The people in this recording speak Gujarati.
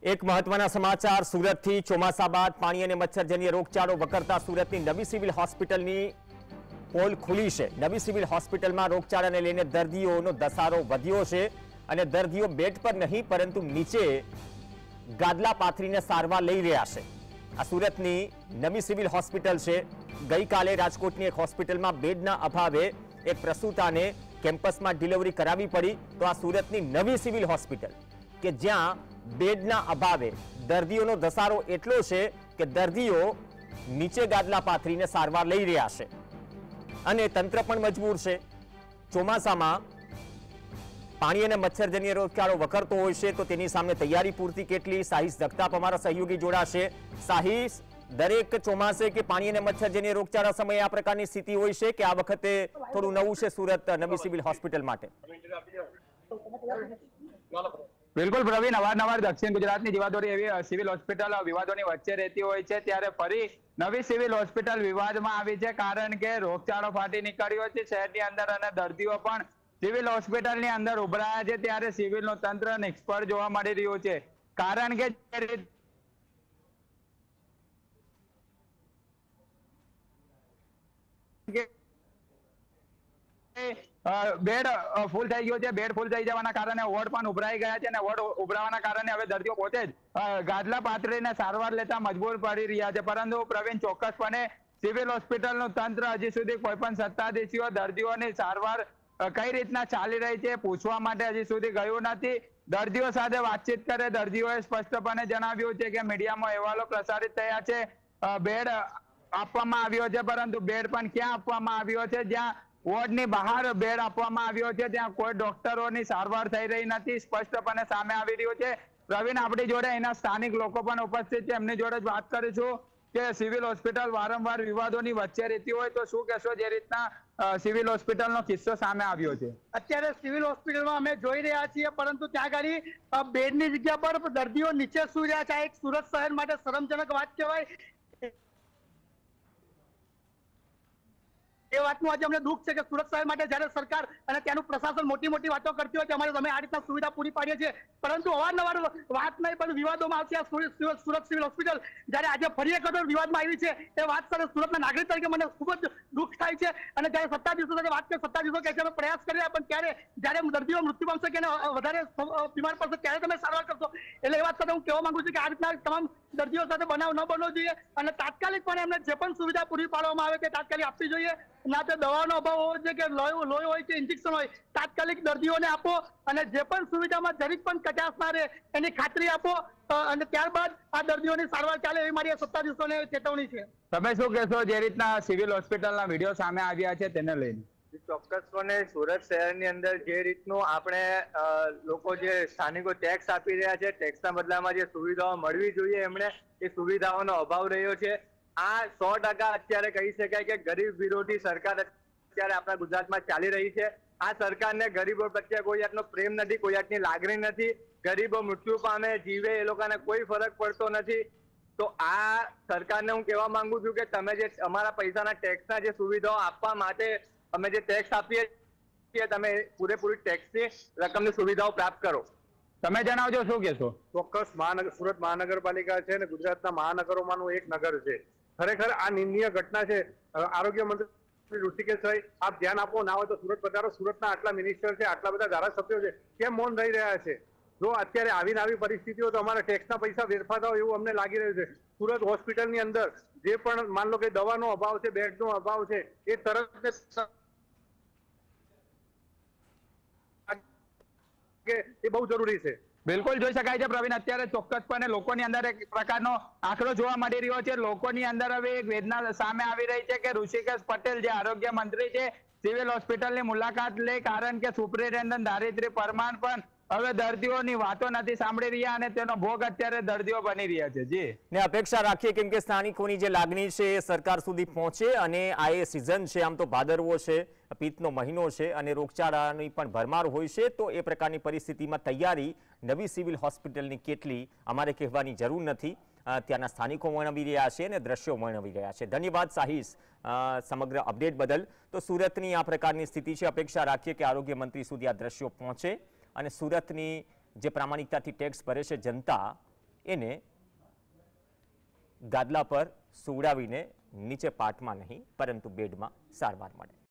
એક મહત્વના સમાચાર સુરતથી ચોમાસા બાદ પાણી અને મચ્છરજન્ય રોગચાળો વકરતા સુરતની નવી સિવિલ હોસ્પિટલની પોલ ખુલી છે। નવી સિવિલ હોસ્પિટલમાં રોગચાળાને લઈને દર્દીઓનો ધસારો વધ્યો છે અને દર્દીઓ બેડ પર નહીં પરંતુ નીચે ગાદલા પાથરીને સારવાર લઈ રહ્યા છે। આ સુરતની નવી સિવિલ હોસ્પિટલ છે। ગઈકાલે રાજકોટની એક હોસ્પિટલમાં બેડના અભાવે એક પ્રસૂતાને કેમ્પસમાં ડિલિવરી કરાવી પડી, તો આ સુરતની નવી સિવિલ હોસ્પિટલ કે જ્યાં બેડના અભાવે દર્દીઓનો ધસારો એટલો છે કે દર્દીઓ નીચે ગાદલા પાથરીને સારવાર લઈ રહ્યા છે અને તંત્ર પણ મજબૂર છે। ચોમાસામાં પાણી અને મચ્છરજન્ય રોગચાળો વકરતો હોય છે તો તેની સામે તૈયારી પૂરતી કેટલી? સાહિસ જગતાપ અમારા સહયોગી જોડાશે। સાહિસ, દરેક ચોમાસે કે પાણી અને મચ્છરજન્ય રોગચાળા સમયે આ પ્રકારની સ્થિતિ હોય છે કે આ વખતે થોડું નવું છે સુરત નવી સિવિલ હોસ્પિટલ માટે? બિલકુલ પ્રવીણ, અવારનવાર દક્ષિણ ગુજરાતની જીવાદોરી એવી સિવિલ હોસ્પિટલ વિવાદોની વચ્ચે રહેતી હોય છે, ત્યારે ફરી નવી સિવિલ હોસ્પિટલ વિવાદમાં આવી છે કારણ કે રોગચાળો ફાટી નીકળ્યો છે શહેરની અંદર અને દર્દીઓ પણ સિવિલ હોસ્પિટલની અંદર ઉભરાયા છે। ત્યારે સિવિલનું તંત્ર નિષ્ફળ જોવા મળી રહ્યું છે કારણ કે બેડ ફૂલ થઈ ગયો છે। બેડ ફૂલ થઈ જવાના કારણે વોર્ડ પણ ઉભરાઈ ગયા છે અને વોર્ડ ઉભરાવાના કારણે હવે દર્દીઓ પોતે જ ગાદલા પાથરીને સારવાર લેતા મજબૂર પડી રહ્યા છે। પરંતુ પ્રવીણ, ચોક્કસપણે સિવિલ હોસ્પિટલનું તંત્ર હજી સુધી કોઈ પણ સત્તાધીશીઓ દર્દીઓની સારવાર કઈ રીતના ચાલી રહી છે પૂછવા માટે હજી સુધી ગયું નથી। દર્દીઓ સાથે વાતચીત કરે દર્દીઓએ સ્પષ્ટપણે જણાવ્યું છે કે મીડિયામાં અહેવાલો પ્રસારિત થયા છે, બેડ આપવામાં આવ્યો છે, પરંતુ બેડ પણ ક્યાં આપવામાં આવ્યો છે? જ્યાં વોર્ડની બહાર બેડ આપવામાં આવ્યો છે ત્યાં કોઈ ડોક્ટરોની સારવાર થઈ રહી નથી, સ્પષ્ટપણે સામે આવી રહ્યું છે। પ્રવીણ, આપણી જોડે એના સ્થાનિક લોકો પણ ઉપસ્થિત છે, એમની જોડે જ વાત કરીશું કે સિવિલ હોસ્પિટલ વારંવાર વિવાદોની વચ્ચે રહેતી હોય તો શું કહેશો જે રીતના સિવિલ હોસ્પિટલનો કિસ્સો સામે આવ્યો છે? અત્યારે સિવિલ હોસ્પિટલમાં અમે જોઈ રહ્યા છીએ, પરંતુ ત્યાં આગળ બેડની જગ્યા પર દર્દીઓ નીચે સુઈ રહ્યા છે। એક સુરત શહેર માટે શરમજનક વાત કહેવાય। એ વાતનું આજે અમને દુઃખ છે કે સુરત શહેર માટે જ્યારે સરકાર અને ત્યાંનું પ્રશાસન મોટી મોટી વાતો કરતી હોય કે અમારે અમે આ રીતના સુવિધા પૂરી પાડીએ છીએ, પરંતુ અવારનવાર વાત નહીં પણ વિવાદોમાં આવતી આ સુરત સિવિલ હોસ્પિટલ જ્યારે આજે ફરી એક વખત વિવાદમાં આવી છે એ વાત સાથે સુરતના નાગરિક તરીકે મને ખૂબ જ દુઃખ થાય છે। અને જ્યારે સત્તાધીશો સાથે વાત કરીએ, સત્તાધીશો કહે છે અમે પ્રયાસ કરી રહ્યા, પણ ત્યારે જ્યારે દર્દીઓ મૃત્યુ પામશે કે વધારે બીમાર પડશે ત્યારે તમે સારવાર કરશો। એટલે એ વાત સાથે હું કહેવા માંગુ છું કે આ રીતના તમામ દર્દીઓ સાથે બનાવ ન બનવો જોઈએ અને તાત્કાલિકપણે એમને જે પણ સુવિધા પૂરી પાડવામાં આવે તે તાત્કાલિક આપવી જોઈએ। ના તો દવાનો અભાવ હોવો જોઈએ કે લોહી હોય કે ઇન્જેક્શન હોય, તાત્કાલિક દર્દીઓને આપો અને જે પણ સુવિધામાં જરીક પણ કચાશ ના રહે એની ખાતરી આપો અને ત્યારબાદ આ દર્દીઓની સારવાર ચાલે એવી મારી સત્તાધીશોને ચેતવણી છે। તમે શું કહેશો જે રીતના સિવિલ હોસ્પિટલના વિડીયો સામે આવ્યા છે તેને લઈને? ચોક્કસપણે સુરત શહેરની અંદર જે રીતનું આપણે લોકો જે સ્થાનિકો ટેક્સ આપી રહ્યા છે, ટેક્સના બદલામાં જે સુવિધાઓ મળવી જોઈએ એમણે એ સુવિધાઓનો અભાવ રહ્યો છે। આ 100% અત્યારે કહી શકાય કે ગરીબ વિરોધી સરકાર અત્યારે આપણા ગુજરાતમાં ચાલી રહી છે। આ સરકારને ગરીબો પ્રત્યે કોઈ જાતનો પ્રેમ નથી, કોઈ જાતની લાગણી નથી। ગરીબો મૃત્યુ પામે, જીવે, એ લોકોને કોઈ ફરક પડતો નથી। તો આ સરકારને હું કહેવા માંગુ છું કે તમે જે અમારા પૈસાના ટેક્સના જે સુવિધાઓ આપવા માટે અમે જે ટેક્સ આપીએ છીએ તમે પૂરેપૂરી ટેક્સની રકમની સુવિધાઓ પ્રાપ્ત કરો। તમે જણાવજો શું કહેશો? ચોક્કસ સુરત મહાનગરપાલિકા છે અને ગુજરાતના મહાનગરોમાંનું એક નગર છે। ખરેખર આ નિંદનીય ઘટના છે। આરોગ્ય મંત્રી ઋષિકેશભાઈ, આપ ધ્યાન આપો, ના હોય તો સુરત પધારો। સુરતના આટલા મિનિસ્ટર છે, આટલા બધા ધારાસભ્યો છે, કેમ મૌન રહી રહ્યા છે? જો અત્યારે આવી પરિસ્થિતિઓ તો અમારા ટેક્સના પૈસા વેરફાતા હોય એવું અમને લાગી રહ્યું છે। સુરત હોસ્પિટલની અંદર જે પણ માન લો કે દવાનો અભાવ છે, બેડનો અભાવ છે, એ તરત એ બહુ જરૂરી છે। બિલકુલ જોઈ શકાય છે પ્રવીણ, અત્યારે ચોક્કસપણે લોકોની અંદર એક પ્રકારનો આંકડો જોવા મળી રહ્યો છે। લોકોની અંદર હવે એક વેદના સામે આવી રહી છે કે ઋષિકેશ પટેલ જે આરોગ્ય મંત્રી છે સિવિલ હોસ્પિટલની મુલાકાત લે, કારણ કે સુપ્રિન્ટેન્ડન્ટ ધારિત્રી પરમાર પણ હવે દર્દીઓની વાતો નથી સાંભળી રહ્યા અને તેનો ભોગ અત્યારે દર્દીઓ બની રહ્યા છે। જી, ને અપેક્ષા રાખીએ કેમ કે સ્થાનિકોની જે લાગણી છે એ સરકાર સુધી પહોંચે અને આ એ સિઝન છે, આમ તો ભાદરવો છે, પિત્તનો મહિનો છે અને રોગચાળાની પણ ભરમાર હોય છે, તો એ પ્રકારની પરિસ્થિતિમાં તૈયારી નવી સિવિલ હોસ્પિટલની કેટલી અમારે કહેવાની જરૂર નથી। ત્યાંના સ્થાનિકો વર્ણવી રહ્યા છે અને દ્રશ્યો વર્ણવી રહ્યા છે। ધન્યવાદ સાહિસ સમગ્ર અપડેટ બદલ। તો સુરતની આ પ્રકારની સ્થિતિ છે, અપેક્ષા રાખીએ કે આરોગ્ય મંત્રી સુધી આ દ્રશ્યો પહોંચે અને સુરતની જે પ્રામાણિકતાથી ટેક્સ ભરે છે જનતા એને ગાદલા પર સુવડાવીને નીચે પાટમાં નહીં પરંતુ બેડમાં સારવાર મળે.